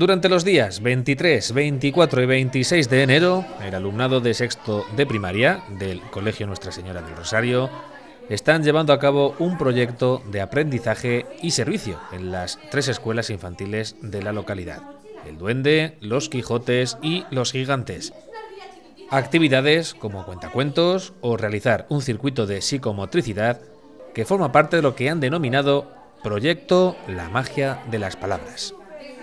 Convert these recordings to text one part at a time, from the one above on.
Durante los días 23, 24 y 26 de enero, el alumnado de sexto de primaria del Colegio Nuestra Señora del Rosario están llevando a cabo un proyecto de aprendizaje y servicio en las 3 escuelas infantiles de la localidad: El Duende, Los Quijotes y Los Gigantes. Actividades como cuentacuentos o realizar un circuito de psicomotricidad que forma parte de lo que han denominado Proyecto La Magia de las Palabras.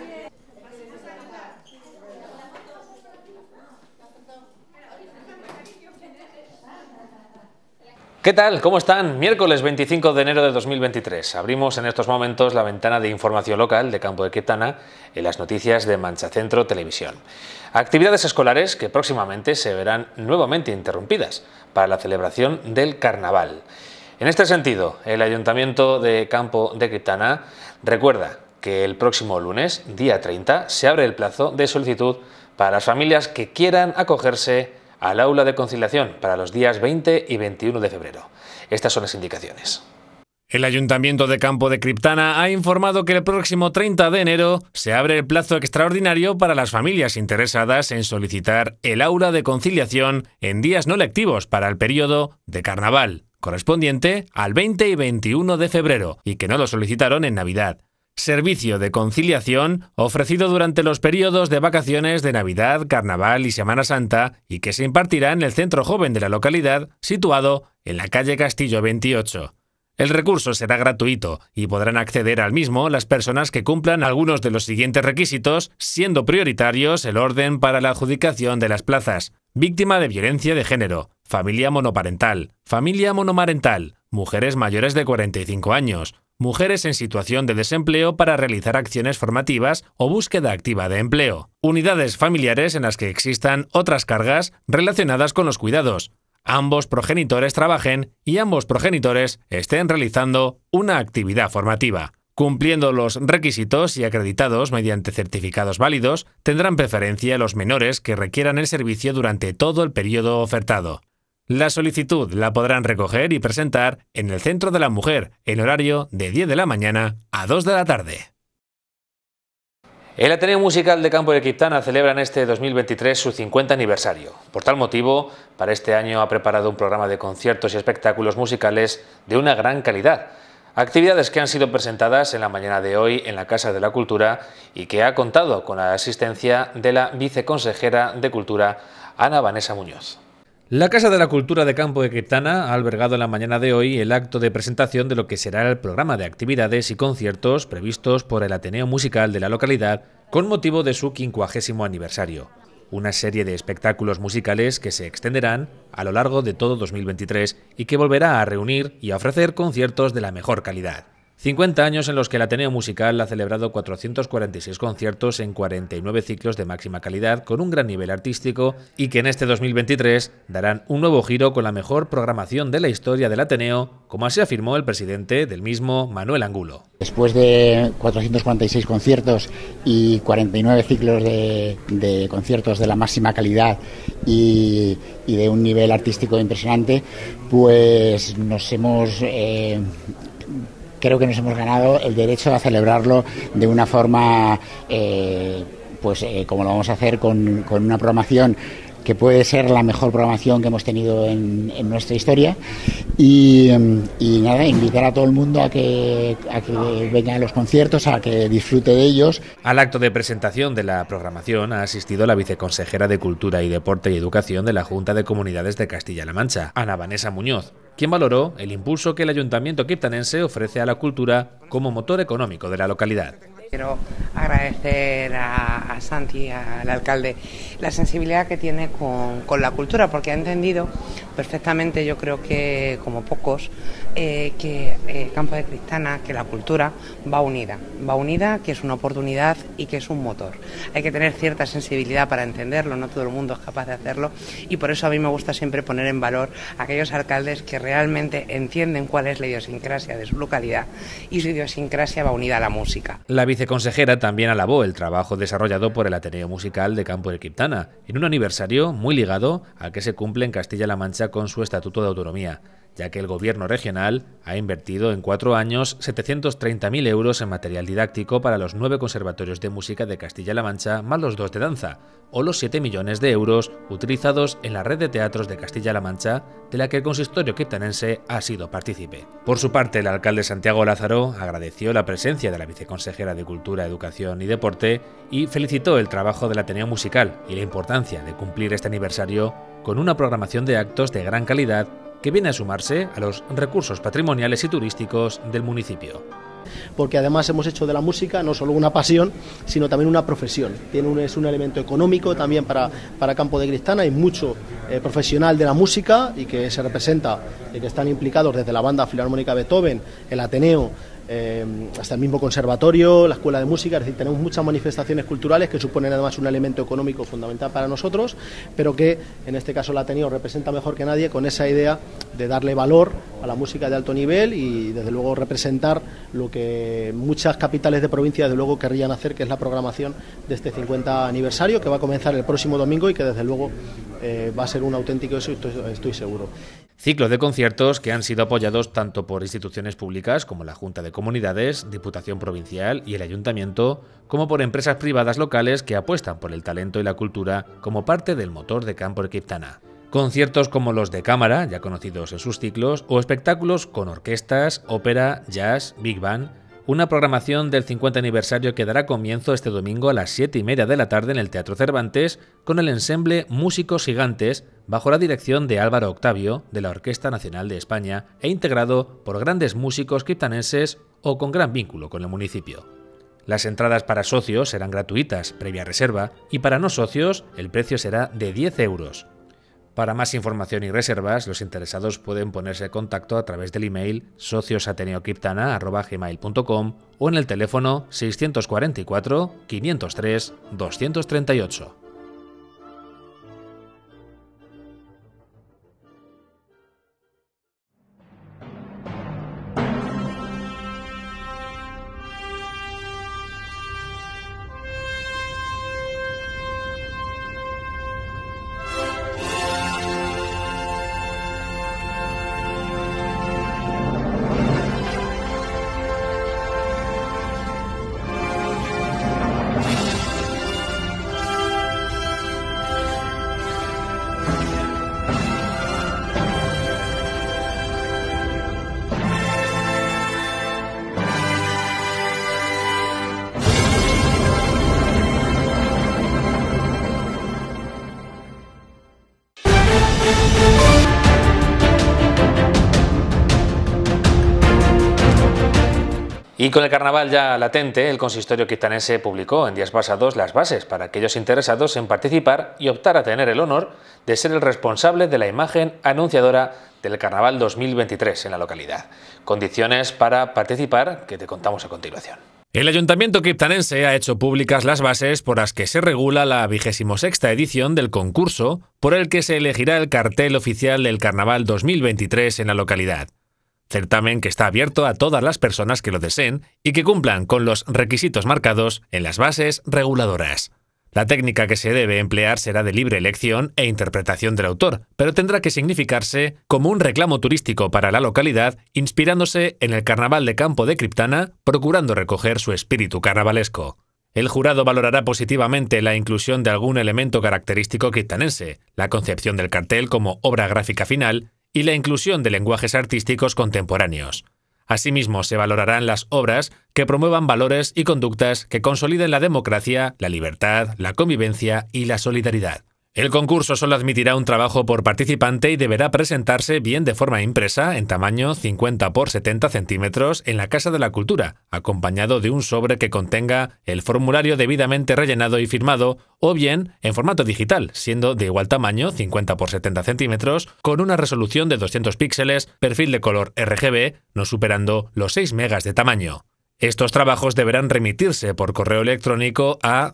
¿Qué tal? ¿Cómo están? Miércoles 25 de enero de 2023. Abrimos en estos momentos la ventana de información local de Campo de Criptana en las noticias de Mancha Centro Televisión. Actividades escolares que próximamente se verán nuevamente interrumpidas para la celebración del Carnaval. En este sentido, el Ayuntamiento de Campo de Criptana recuerda que el próximo lunes, día 30, se abre el plazo de solicitud para las familias que quieran acogerse al aula de conciliación para los días 20 y 21 de febrero. Estas son las indicaciones. El Ayuntamiento de Campo de Criptana ha informado que el próximo 30 de enero se abre el plazo extraordinario para las familias interesadas en solicitar el aula de conciliación en días no lectivos para el periodo de Carnaval, correspondiente al 20 y 21 de febrero, y que no lo solicitaron en Navidad. Servicio de conciliación ofrecido durante los periodos de vacaciones de Navidad, Carnaval y Semana Santa, y que se impartirá en el Centro Joven de la localidad, situado en la calle Castillo 28. El recurso será gratuito y podrán acceder al mismo las personas que cumplan algunos de los siguientes requisitos, siendo prioritarios el orden para la adjudicación de las plazas: víctima de violencia de género, familia monoparental, mujeres mayores de 45 años, mujeres en situación de desempleo para realizar acciones formativas o búsqueda activa de empleo, unidades familiares en las que existan otras cargas relacionadas con los cuidados, ambos progenitores trabajen y ambos progenitores estén realizando una actividad formativa. Cumpliendo los requisitos y acreditados mediante certificados válidos, tendrán preferencia los menores que requieran el servicio durante todo el periodo ofertado. La solicitud la podrán recoger y presentar en el Centro de la Mujer en horario de 10 de la mañana a 2 de la tarde. El Ateneo Musical de Campo de Criptana celebra en este 2023 su 50 aniversario. Por tal motivo, para este año ha preparado un programa de conciertos y espectáculos musicales de una gran calidad. Actividades que han sido presentadas en la mañana de hoy en la Casa de la Cultura y que ha contado con la asistencia de la viceconsejera de Cultura, Ana Vanessa Muñoz. La Casa de la Cultura de Campo de Criptana ha albergado en la mañana de hoy el acto de presentación de lo que será el programa de actividades y conciertos previstos por el Ateneo Musical de la localidad con motivo de su 50º aniversario. Una serie de espectáculos musicales que se extenderán a lo largo de todo 2023 y que volverá a reunir y a ofrecer conciertos de la mejor calidad. 50 años en los que el Ateneo Musical ha celebrado 446 conciertos en 49 ciclos de máxima calidad con un gran nivel artístico y que en este 2023 darán un nuevo giro con la mejor programación de la historia del Ateneo, como así afirmó el presidente del mismo, Manuel Angulo. Después de 446 conciertos y 49 ciclos de conciertos de la máxima calidad y de un nivel artístico impresionante, pues creo que nos hemos ganado el derecho a celebrarlo de una forma, como lo vamos a hacer con una programación que puede ser la mejor programación que hemos tenido en nuestra historia y nada, invitar a todo el mundo a que venga a los conciertos, a que disfrute de ellos. Al acto de presentación de la programación ha asistido la viceconsejera de Cultura y Deporte y Educación de la Junta de Comunidades de Castilla-La Mancha, Ana Vanessa Muñoz, quien valoró el impulso que el Ayuntamiento criptanense ofrece a la cultura como motor económico de la localidad. Quiero agradecer a Santi, al alcalde, la sensibilidad que tiene con la cultura, porque ha entendido perfectamente, yo creo que como pocos, que Campo de Criptana, que la cultura va unida, que es una oportunidad y que es un motor. Hay que tener cierta sensibilidad para entenderlo, no todo el mundo es capaz de hacerlo, y por eso a mí me gusta siempre poner en valor a aquellos alcaldes que realmente entienden cuál es la idiosincrasia de su localidad, y su idiosincrasia va unida a la música. La viceconsejera también alabó el trabajo desarrollado por el Ateneo Musical de Campo de Criptana, en un aniversario muy ligado al que se cumple en Castilla-La Mancha con su Estatuto de Autonomía, ya que el gobierno regional ha invertido en 4 años 730.000 euros en material didáctico para los 9 conservatorios de música de Castilla-La Mancha, más los 2 de danza, o los 7 millones de euros utilizados en la red de teatros de Castilla-La Mancha, de la que el consistorio quiptanense ha sido partícipe. Por su parte, el alcalde Santiago Lázaro agradeció la presencia de la viceconsejera de Cultura, Educación y Deporte y felicitó el trabajo del Ateneo Musical y la importancia de cumplir este aniversario con una programación de actos de gran calidad que viene a sumarse a los recursos patrimoniales y turísticos del municipio. Porque además hemos hecho de la música no solo una pasión, sino también una profesión. Es un elemento económico también para Campo de Criptana. Hay mucho profesional de la música y que se representa, que están implicados desde la Banda Filarmónica Beethoven, el Ateneo, hasta el mismo conservatorio, la escuela de música. Es decir, tenemos muchas manifestaciones culturales que suponen además un elemento económico fundamental para nosotros, pero que en este caso el Ateneo representa mejor que nadie con esa idea de darle valor a la música de alto nivel y desde luego representar lo que muchas capitales de provincia desde luego querrían hacer, que es la programación de este 50 aniversario que va a comenzar el próximo domingo y que desde luego va a ser un auténtico éxito, estoy seguro. Ciclo de conciertos que han sido apoyados tanto por instituciones públicas como la Junta de Comunidades, Diputación Provincial y el Ayuntamiento, como por empresas privadas locales que apuestan por el talento y la cultura como parte del motor de Campo de Criptana. Conciertos como los de cámara, ya conocidos en sus ciclos, o espectáculos con orquestas, ópera, jazz, big band. Una programación del 50 aniversario que dará comienzo este domingo a las 7:30 de la tarde en el Teatro Cervantes con el ensemble Músicos Gigantes bajo la dirección de Álvaro Octavio de la Orquesta Nacional de España e integrado por grandes músicos criptanenses o con gran vínculo con el municipio. Las entradas para socios serán gratuitas, previa reserva, y para no socios el precio será de 10 euros. Para más información y reservas, los interesados pueden ponerse en contacto a través del email sociosateneocriptana@gmail.com o en el teléfono 644 503 238. Y con el carnaval ya latente, el consistorio criptanense publicó en días pasados las bases para aquellos interesados en participar y optar a tener el honor de ser el responsable de la imagen anunciadora del carnaval 2023 en la localidad. Condiciones para participar que te contamos a continuación. El Ayuntamiento criptanense ha hecho públicas las bases por las que se regula la 26ª edición del concurso por el que se elegirá el cartel oficial del carnaval 2023 en la localidad. Certamen que está abierto a todas las personas que lo deseen y que cumplan con los requisitos marcados en las bases reguladoras. La técnica que se debe emplear será de libre elección e interpretación del autor, pero tendrá que significarse como un reclamo turístico para la localidad, inspirándose en el carnaval de Campo de Criptana, procurando recoger su espíritu carnavalesco. El jurado valorará positivamente la inclusión de algún elemento característico criptanense, la concepción del cartel como obra gráfica final y la inclusión de lenguajes artísticos contemporáneos. Asimismo, se valorarán las obras que promuevan valores y conductas que consoliden la democracia, la libertad, la convivencia y la solidaridad. El concurso solo admitirá un trabajo por participante y deberá presentarse bien de forma impresa en tamaño 50 por 70 centímetros en la Casa de la Cultura, acompañado de un sobre que contenga el formulario debidamente rellenado y firmado, o bien en formato digital, siendo de igual tamaño, 50 por 70 centímetros, con una resolución de 200 píxeles, perfil de color RGB, no superando los 6 megas de tamaño. Estos trabajos deberán remitirse por correo electrónico a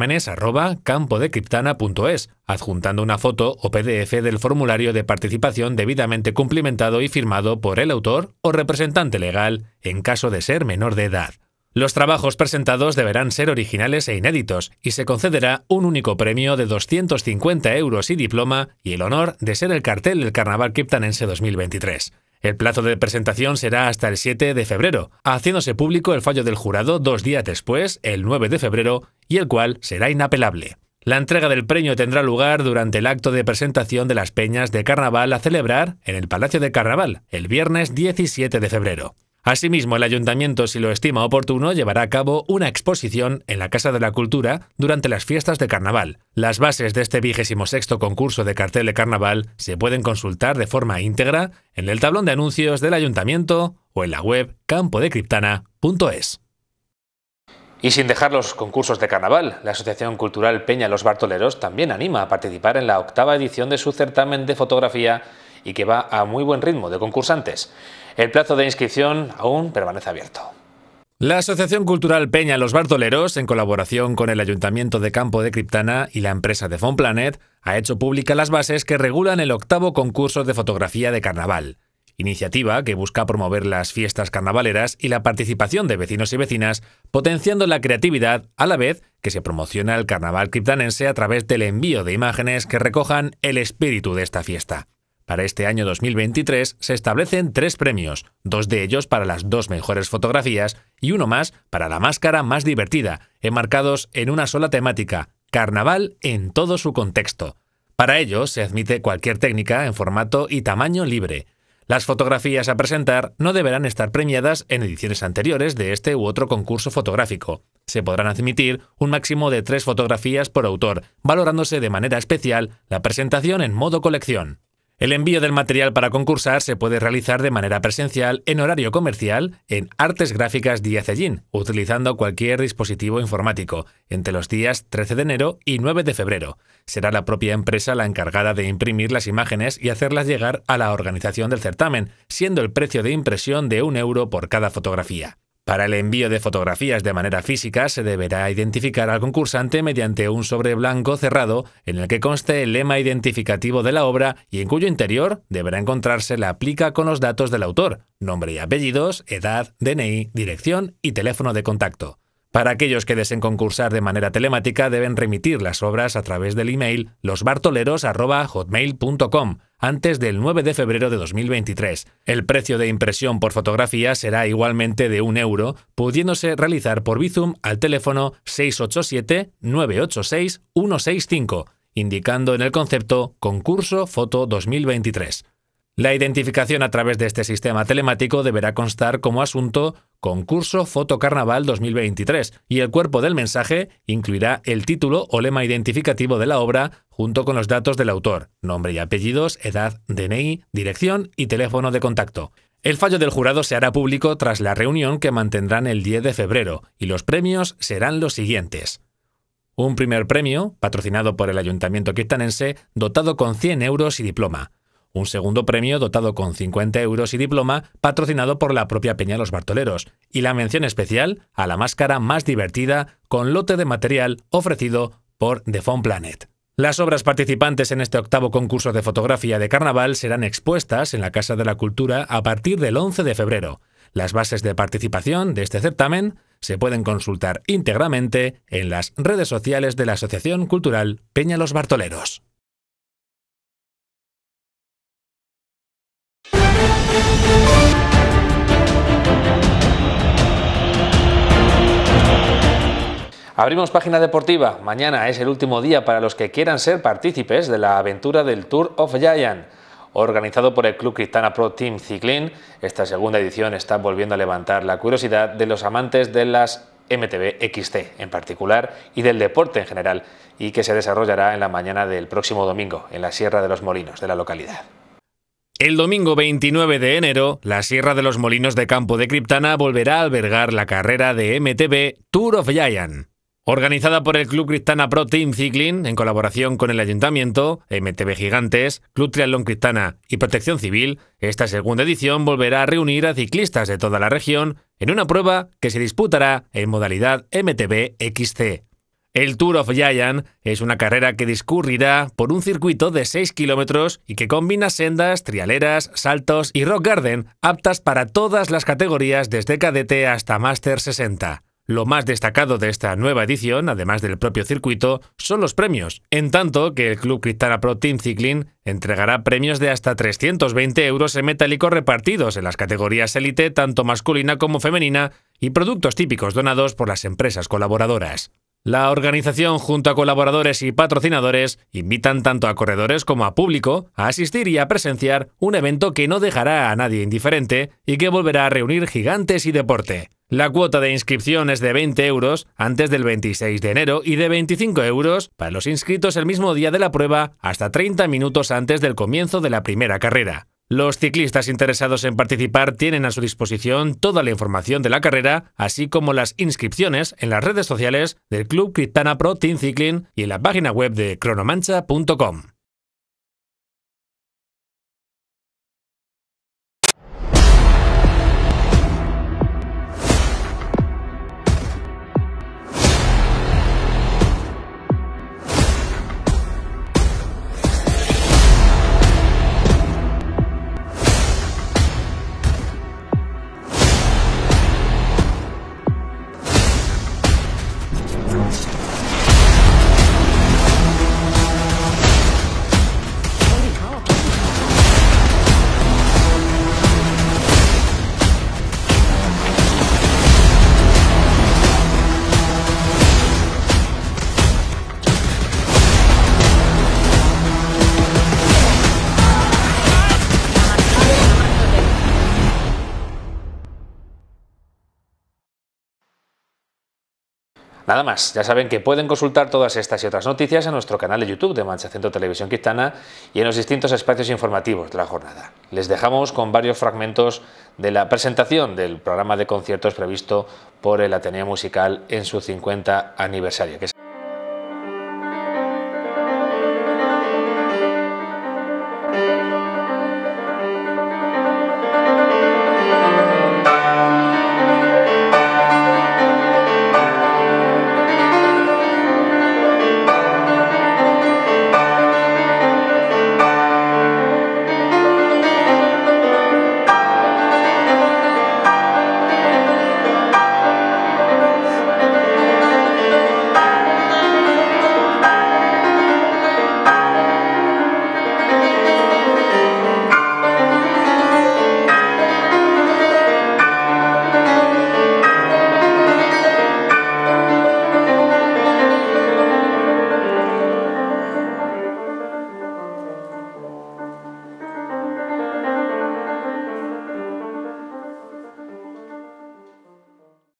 certámenes@campodecriptana.es, adjuntando una foto o PDF del formulario de participación debidamente cumplimentado y firmado por el autor o representante legal en caso de ser menor de edad. Los trabajos presentados deberán ser originales e inéditos y se concederá un único premio de 250 euros y diploma y el honor de ser el cartel del Carnaval Criptanense 2023. El plazo de presentación será hasta el 7 de febrero, haciéndose público el fallo del jurado 2 días después, el 9 de febrero, y el cual será inapelable. La entrega del premio tendrá lugar durante el acto de presentación de las peñas de carnaval a celebrar en el Palacio de Carnaval, el viernes 17 de febrero. Asimismo, el Ayuntamiento, si lo estima oportuno, llevará a cabo una exposición en la Casa de la Cultura durante las fiestas de Carnaval. Las bases de este 26º concurso de cartel de Carnaval se pueden consultar de forma íntegra en el tablón de anuncios del Ayuntamiento o en la web campodecriptana.es. Y sin dejar los concursos de carnaval, la Asociación Cultural Peña Los Bartoleros también anima a participar en la 8ª edición de su certamen de fotografía y que va a muy buen ritmo de concursantes. El plazo de inscripción aún permanece abierto. La Asociación Cultural Peña Los Bartoleros, en colaboración con el Ayuntamiento de Campo de Criptana y la empresa de Fonplanet, ha hecho pública las bases que regulan el 8º concurso de fotografía de carnaval. Iniciativa que busca promover las fiestas carnavaleras y la participación de vecinos y vecinas, potenciando la creatividad a la vez que se promociona el carnaval criptanense a través del envío de imágenes que recojan el espíritu de esta fiesta. Para este año 2023 se establecen 3 premios, 2 de ellos para las 2 mejores fotografías y 1 más para la máscara más divertida, enmarcados en una sola temática, carnaval en todo su contexto. Para ello se admite cualquier técnica en formato y tamaño libre. Las fotografías a presentar no deberán estar premiadas en ediciones anteriores de este u otro concurso fotográfico. Se podrán admitir un máximo de 3 fotografías por autor, valorándose de manera especial la presentación en modo colección. El envío del material para concursar se puede realizar de manera presencial en horario comercial en Artes Gráficas Diacellín, utilizando cualquier dispositivo informático, entre los días 13 de enero y 9 de febrero. Será la propia empresa la encargada de imprimir las imágenes y hacerlas llegar a la organización del certamen, siendo el precio de impresión de 1 euro por cada fotografía. Para el envío de fotografías de manera física se deberá identificar al concursante mediante un sobre blanco cerrado en el que conste el lema identificativo de la obra y en cuyo interior deberá encontrarse la plica con los datos del autor, nombre y apellidos, edad, DNI, dirección y teléfono de contacto. Para aquellos que deseen concursar de manera telemática deben remitir las obras a través del email losbartoleros@hotmail.com antes del 9 de febrero de 2023. El precio de impresión por fotografía será igualmente de 1 euro, pudiéndose realizar por Bizum al teléfono 687-986-165, indicando en el concepto Concurso Foto 2023. La identificación a través de este sistema telemático deberá constar como asunto Concurso Foto Carnaval 2023 y el cuerpo del mensaje incluirá el título o lema identificativo de la obra junto con los datos del autor, nombre y apellidos, edad, DNI, dirección y teléfono de contacto. El fallo del jurado se hará público tras la reunión que mantendrán el 10 de febrero y los premios serán los siguientes. Un primer premio, patrocinado por el Ayuntamiento criptanense, dotado con 100 euros y diploma. Un segundo premio dotado con 50 euros y diploma, patrocinado por la propia Peña Los Bartoleros, y la mención especial a la máscara más divertida con lote de material ofrecido por The Fonplanet. Las obras participantes en este 8º concurso de fotografía de carnaval serán expuestas en la Casa de la Cultura a partir del 11 de febrero. Las bases de participación de este certamen se pueden consultar íntegramente en las redes sociales de la Asociación Cultural Peña Los Bartoleros. Abrimos página deportiva. Mañana es el último día para los que quieran ser partícipes de la aventura del Tour of Giant. Organizado por el Club Criptana Pro Team Cycling, esta segunda edición está volviendo a levantar la curiosidad de los amantes de las MTB XC en particular y del deporte en general, y que se desarrollará en la mañana del próximo domingo en la Sierra de los Molinos de la localidad. El domingo 29 de enero, la Sierra de los Molinos de Campo de Criptana volverá a albergar la carrera de MTB Tour of Giant. Organizada por el Club Criptana Pro Team Cycling, en colaboración con el Ayuntamiento, MTB Gigantes, Club Triatlón Criptana y Protección Civil, esta segunda edición volverá a reunir a ciclistas de toda la región en una prueba que se disputará en modalidad MTB XC. El Tour of Giant es una carrera que discurrirá por un circuito de 6 kilómetros y que combina sendas, trialeras, saltos y rock garden aptas para todas las categorías desde cadete hasta Master 60. Lo más destacado de esta nueva edición, además del propio circuito, son los premios, en tanto que el Club Cristana Pro Team Cycling entregará premios de hasta 320 euros en metálico repartidos en las categorías élite, tanto masculina como femenina, y productos típicos donados por las empresas colaboradoras. La organización, junto a colaboradores y patrocinadores, invitan tanto a corredores como a público a asistir y a presenciar un evento que no dejará a nadie indiferente y que volverá a reunir gigantes y deporte. La cuota de inscripción es de 20 euros antes del 26 de enero y de 25 euros para los inscritos el mismo día de la prueba hasta 30 minutos antes del comienzo de la primera carrera. Los ciclistas interesados en participar tienen a su disposición toda la información de la carrera, así como las inscripciones en las redes sociales del Club Cristana Pro Team Cycling y en la página web de cronomancha.com. Nada más, ya saben que pueden consultar todas estas y otras noticias en nuestro canal de YouTube de Manchacentro Televisión Cristana y en los distintos espacios informativos de la jornada. Les dejamos con varios fragmentos de la presentación del programa de conciertos previsto por el Ateneo Musical en su 50 aniversario, que